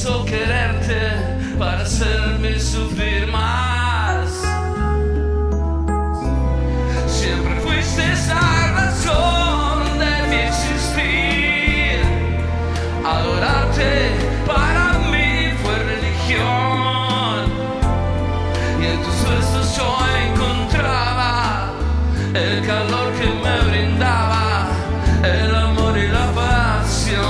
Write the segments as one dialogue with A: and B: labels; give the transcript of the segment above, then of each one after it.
A: hizo quererte para hacerme sufrir más. Siempre fuiste la razón de mi existir. Adorarte para mí fue religión, y en tus besos yo encontraba el calor que me brindaba el amor y la pasión.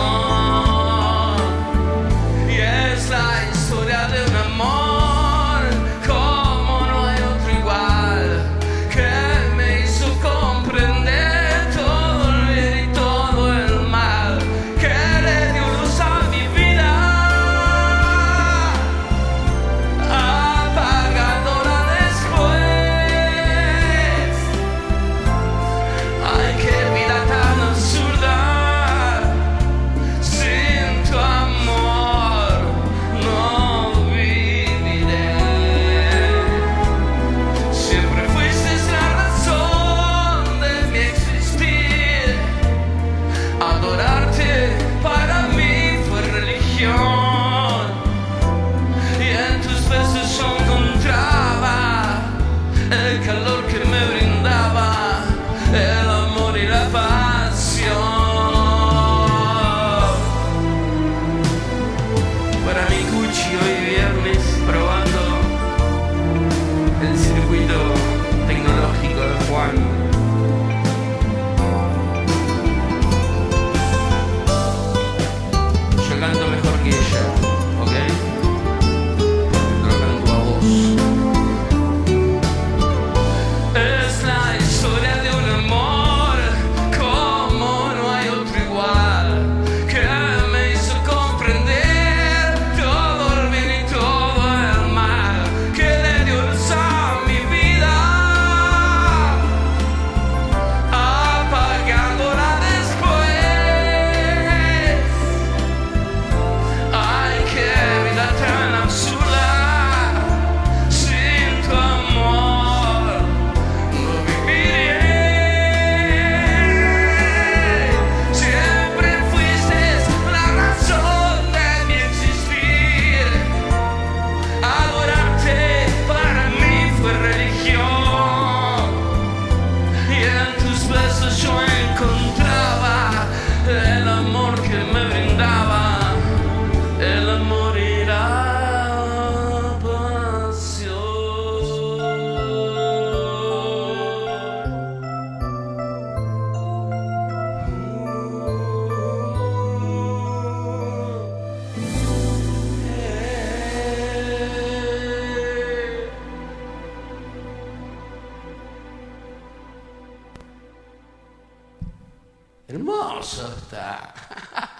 A: Y es la historia de un amor como no hay otro igual, que me hizo comprender todo el bien y todo el mal, que le dio luz a mi vida, apagándola después. Ay, qué vida tan absurda, sin tu amor no viviré. Siempre fuiste la razón de mi existir. Adorarte para mí fue religión, y en tus besos yo encontraba el calor que me brindaba el amor y la pasión. Para mi Gucci hoy viernes probando el circuito tecnológico de Juan. Yo canto mejor que ella, ¿ok? Te lo canto a vos. Es la historia de un amor como no hay otro igual, que me hizo comprender todo el bien y todo el mal, que le dio luz a mi vida, apagándola después. Ay, qué vida tan absurda, sin tu amor no viviré. Siempre fuiste la razón de mi existir. Adorarte para mí fue religión, y en tus besos yo encontraba el amor que me brindaba el amor y la pasión. Hermoso está.